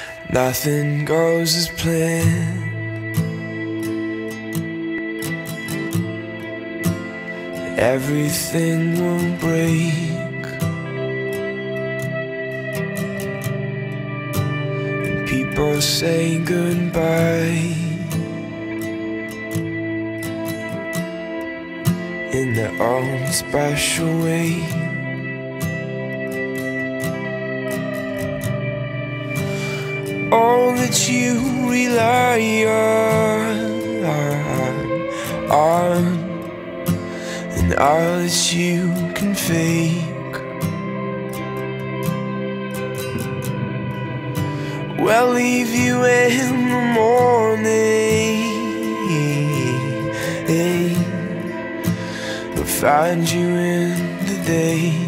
Nothing goes as planned. Everything will break, and people say goodbye in their own special way. All that you rely on, and all that you can fake, will leave you in the morning. They'll find you in the day.